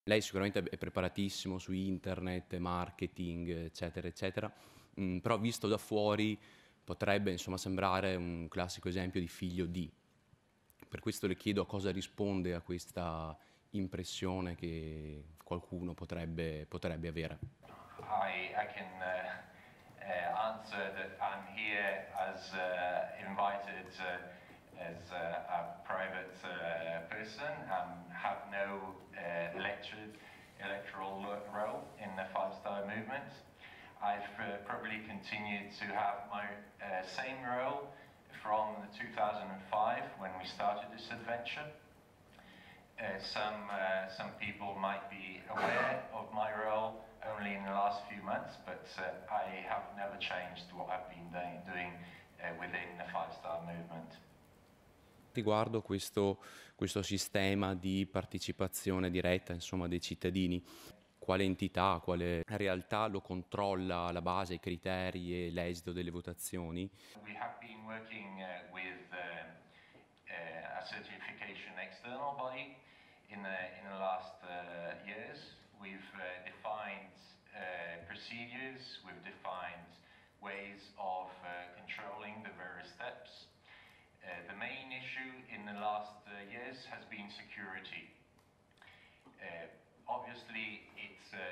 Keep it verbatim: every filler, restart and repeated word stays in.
Lei sicuramente è preparatissimo su internet, marketing, eccetera, eccetera, mm, però visto da fuori potrebbe insomma sembrare un classico esempio di figlio di. Per questo le chiedo a cosa risponde a questa impressione che qualcuno potrebbe, potrebbe avere. I, I can uh, uh, answer that I'm here as uh, invited uh, as uh, a private uh, person and have no uh, elected, electoral role in the Five Star Movement. I've uh, probably continued to have my uh, same role from two thousand five when we started this adventure. Uh, some, uh, some people might be aware of my role only in the last few months, but uh, I have never changed what I've been doing, doing uh, within the Five Star Movement. Riguardo questo, questo sistema di partecipazione diretta, insomma, dei cittadini, quale entità, quale realtà lo controlla alla base, i criteri e l'esito delle votazioni? We have been working uh, with uh, uh, a certification external body in the, in the last uh, years. We've uh, defined uh, procedures, we've defined ways of uh, controlling the various steps. Uh, the main issue in the last uh, years has been security. Uh, obviously, it's uh,